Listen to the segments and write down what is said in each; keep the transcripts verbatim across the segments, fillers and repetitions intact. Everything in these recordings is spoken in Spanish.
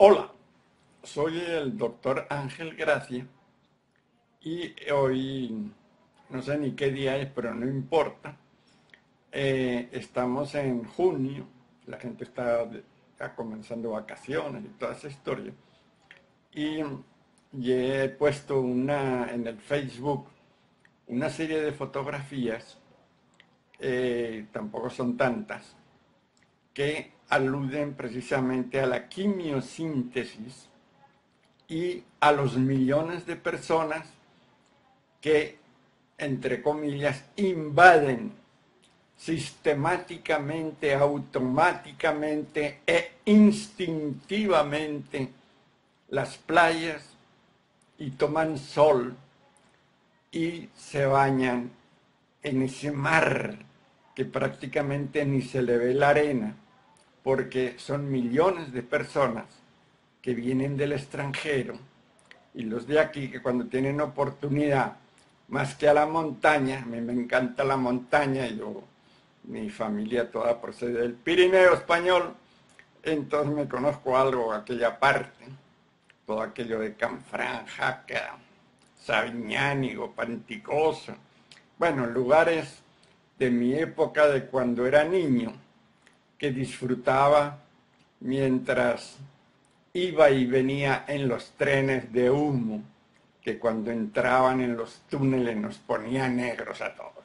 Hola, soy el doctor Ángel Gracia y hoy, no sé ni qué día es, pero no importa. Eh, estamos en junio, la gente está ya comenzando vacaciones y toda esa historia. Y, y he puesto una, en el Facebook una serie de fotografías, eh, tampoco son tantas, que aluden precisamente a la quimiosíntesis y a los millones de personas que, entre comillas, invaden sistemáticamente, automáticamente e instintivamente las playas y toman sol y se bañan en ese mar que prácticamente ni se le ve la arena, porque son millones de personas que vienen del extranjero y los de aquí que cuando tienen oportunidad, más que a la montaña, a mí me encanta la montaña, yo, mi familia toda procede del Pirineo español, entonces me conozco algo de aquella parte, todo aquello de Canfrán, Jaca, Sabiñánigo, Panticosa, bueno, lugares de mi época de cuando era niño, que disfrutaba mientras iba y venía en los trenes de humo, que cuando entraban en los túneles nos ponían negros a todos.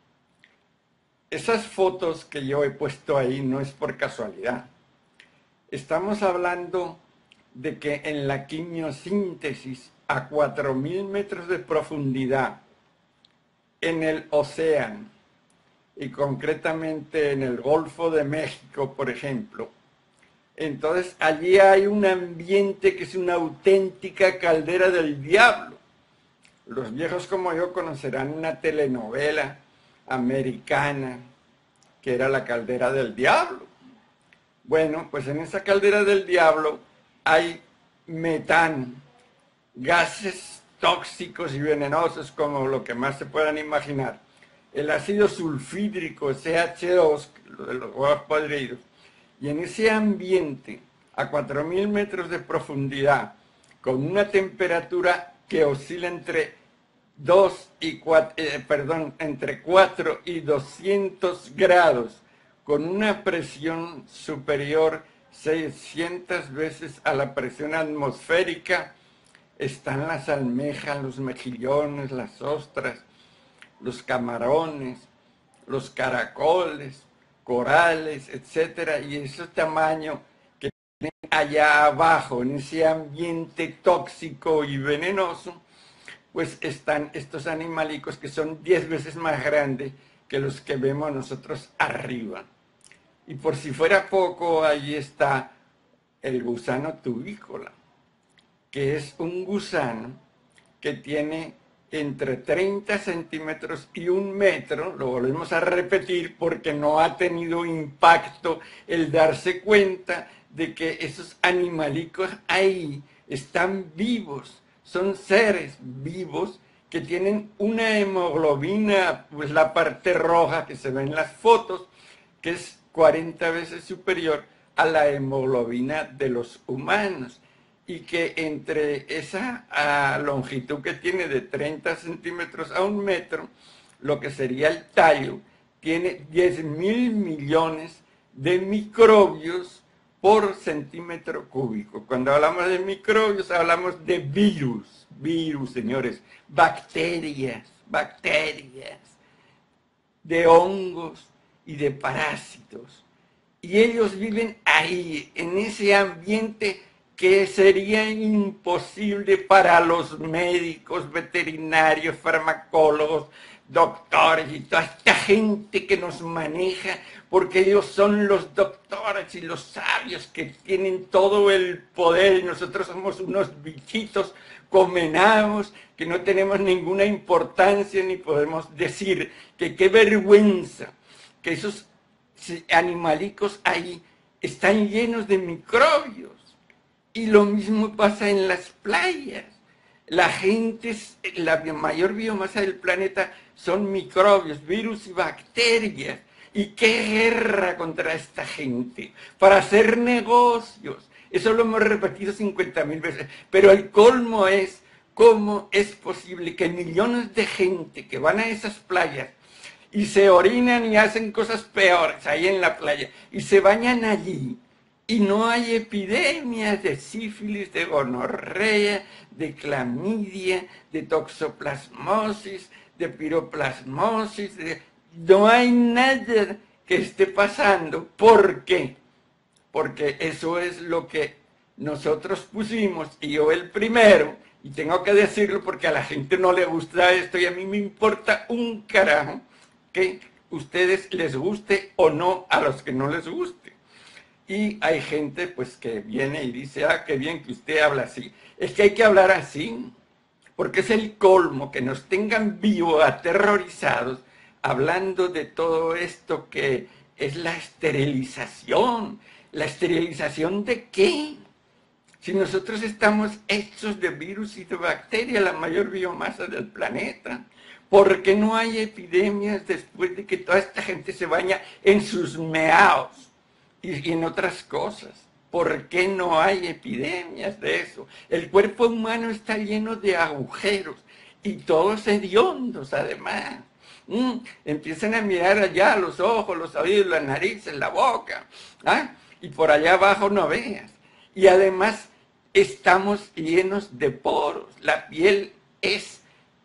Esas fotos que yo he puesto ahí no es por casualidad. Estamos hablando de que en la quimiosíntesis a cuatro mil metros de profundidad en el océano y concretamente en el Golfo de México, por ejemplo, entonces allí hay un ambiente que es una auténtica caldera del diablo. Los viejos como yo conocerán una telenovela americana que era La Caldera del Diablo. Bueno, pues en esa caldera del diablo hay metano, gases tóxicos y venenosos como lo que más se puedan imaginar. El ácido sulfídrico, C H dos, lo de los huevos podridos. Y en ese ambiente, a cuatro mil metros de profundidad, con una temperatura que oscila entre dos y cuatro, eh, perdón, entre cuatro y doscientos grados, con una presión superior seiscientas veces a la presión atmosférica, están las almejas, los mejillones, las ostras, los camarones, los caracoles, corales, etcétera, y ese tamaño que tienen allá abajo, en ese ambiente tóxico y venenoso, pues están estos animalicos que son diez veces más grandes que los que vemos nosotros arriba. Y por si fuera poco, ahí está el gusano tubícola, que es un gusano que tiene entre treinta centímetros y un metro, lo volvemos a repetir porque no ha tenido impacto el darse cuenta de que esos animalicos ahí están vivos, son seres vivos que tienen una hemoglobina, pues la parte roja que se ve en las fotos, que es cuarenta veces superior a la hemoglobina de los humanos, y que entre esa uh, longitud que tiene de treinta centímetros a un metro, lo que sería el tallo, tiene diez mil millones de microbios por centímetro cúbico. Cuando hablamos de microbios, hablamos de virus, virus, señores, bacterias, bacterias, de hongos y de parásitos. Y ellos viven ahí, en ese ambiente que sería imposible para los médicos, veterinarios, farmacólogos, doctores y toda esta gente que nos maneja, porque ellos son los doctores y los sabios que tienen todo el poder y nosotros somos unos bichitos comenados que no tenemos ninguna importancia ni podemos decir que qué vergüenza que esos animalicos ahí están llenos de microbios. Y lo mismo pasa en las playas. La gente, la mayor biomasa del planeta son microbios, virus y bacterias. ¿Y qué guerra contra esta gente? Para hacer negocios. Eso lo hemos repetido cincuenta mil veces. Pero el colmo es cómo es posible que millones de gente que van a esas playas y se orinan y hacen cosas peores ahí en la playa y se bañan allí y no hay epidemias de sífilis, de gonorrea, de clamidia, de toxoplasmosis, de piroplasmosis, de... no hay nada que esté pasando. ¿Por qué? Porque eso es lo que nosotros pusimos, y yo el primero, y tengo que decirlo porque a la gente no le gusta esto y a mí me importa un carajo que ustedes les guste o no a los que no les guste. Y hay gente pues que viene y dice, ah, qué bien que usted habla así. Es que hay que hablar así, porque es el colmo que nos tengan vivos, aterrorizados, hablando de todo esto que es la esterilización. ¿La esterilización de qué? Si nosotros estamos hechos de virus y de bacterias, la mayor biomasa del planeta. ¿Por qué no hay epidemias después de que toda esta gente se baña en sus meaos y, y en otras cosas? ¿Por qué no hay epidemias de eso? El cuerpo humano está lleno de agujeros y todos hediondos además. Mm, empiezan a mirar allá los ojos, los oídos, las narices, la boca, ¿ah? Y por allá abajo no veas. Y además estamos llenos de poros. La piel es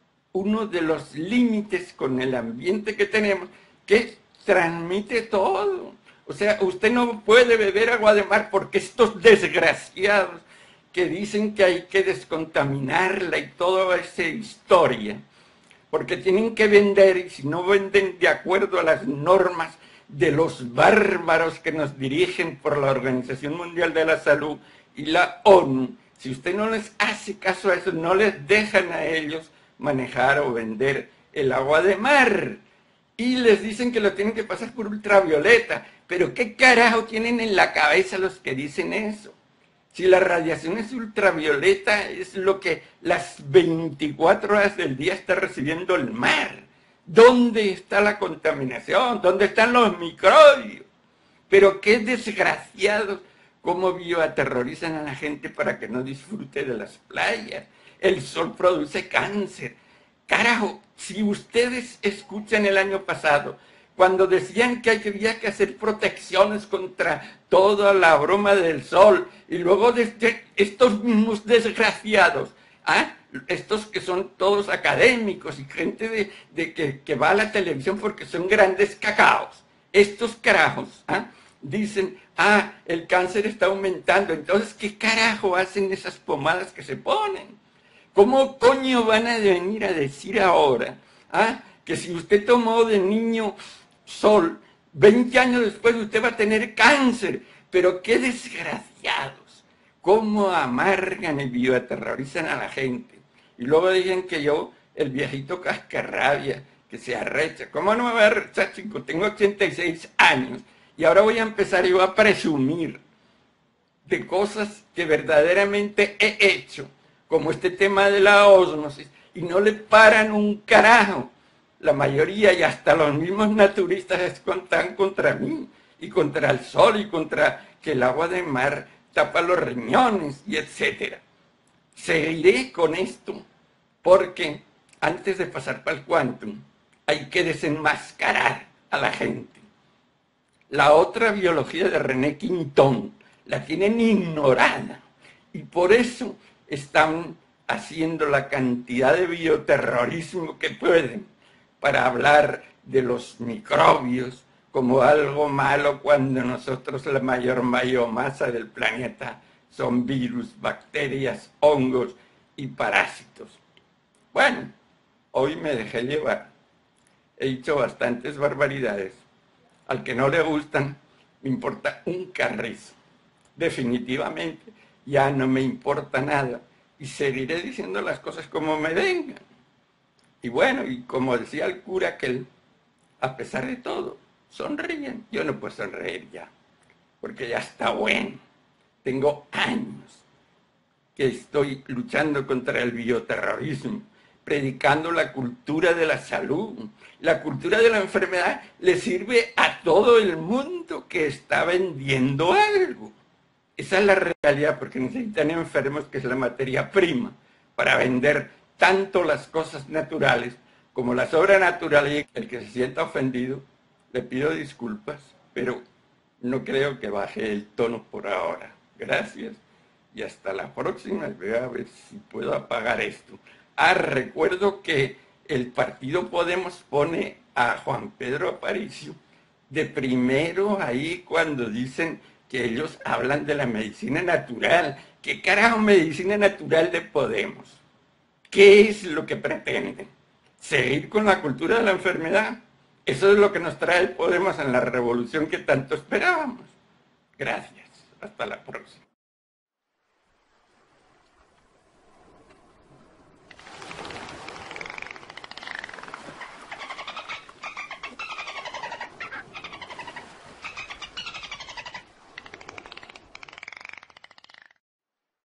uno de los límites con el ambiente que tenemos que transmite todo. O sea, usted no puede beber agua de mar porque estos desgraciados que dicen que hay que descontaminarla y toda esa historia, porque tienen que vender, y si no venden de acuerdo a las normas de los bárbaros que nos dirigen por la Organización Mundial de la Salud y la ONU, si usted no les hace caso a eso, no les dejan a ellos manejar o vender el agua de mar. Y les dicen que lo tienen que pasar por ultravioleta. Pero ¿qué carajo tienen en la cabeza los que dicen eso? Si la radiación es ultravioleta, es lo que las veinticuatro horas del día está recibiendo el mar. ¿Dónde está la contaminación? ¿Dónde están los microbios? Pero qué desgraciados cómo bioaterrorizan a la gente para que no disfrute de las playas. El sol produce cáncer. Carajo, si ustedes escuchan el año pasado, cuando decían que había que hacer protecciones contra toda la broma del sol, y luego de este, estos mismos desgraciados, ¿ah? Estos que son todos académicos y gente de, de que, que va a la televisión porque son grandes cacaos, estos carajos, ¿ah? Dicen, ah, el cáncer está aumentando, entonces, ¿qué carajo hacen esas pomadas que se ponen? ¿Cómo coño van a venir a decir ahora, ah, que si usted tomó de niño sol, veinte años después usted va a tener cáncer? Pero qué desgraciados, cómo amargan y bioaterrorizan a la gente. Y luego dicen que yo, el viejito cascarrabia, que se arrecha. ¿Cómo no me voy a arrechar, chico? Tengo ochenta y seis años y ahora voy a empezar yo a presumir de cosas que verdaderamente he hecho, como este tema de la ósmosis, y no le paran un carajo. La mayoría y hasta los mismos naturistas están contra mí, y contra el sol, y contra que el agua de mar tapa los riñones, y etcétera. Seguiré con esto, porque antes de pasar para el quantum, hay que desenmascarar a la gente. La otra biología de René Quintón la tienen ignorada, y por eso están haciendo la cantidad de bioterrorismo que pueden para hablar de los microbios como algo malo, cuando nosotros la mayor biomasa del planeta son virus, bacterias, hongos y parásitos. Bueno, hoy me dejé llevar. He dicho bastantes barbaridades. Al que no le gustan, me importa un carrizo. Definitivamente, ya no me importa nada. Y seguiré diciendo las cosas como me vengan. Y bueno, y como decía el cura aquel, a pesar de todo, sonríen. Yo no puedo sonreír ya, porque ya está bueno. Tengo años que estoy luchando contra el bioterrorismo, predicando la cultura de la salud. La cultura de la enfermedad le sirve a todo el mundo que está vendiendo algo. Esa es la realidad, porque necesitan enfermos, que es la materia prima, para vender tanto las cosas naturales como la sobrenatural. Y el que se sienta ofendido, le pido disculpas, pero no creo que baje el tono por ahora. Gracias y hasta la próxima. Voy a ver si puedo apagar esto. Ah, recuerdo que el partido Podemos pone a Juan Pedro Aparicio de primero ahí cuando dicen que ellos hablan de la medicina natural. ¿Qué carajo medicina natural de Podemos? ¿Qué es lo que pretenden? ¿Seguir con la cultura de la enfermedad? Eso es lo que nos trae Podemos en la revolución que tanto esperábamos. Gracias. Hasta la próxima.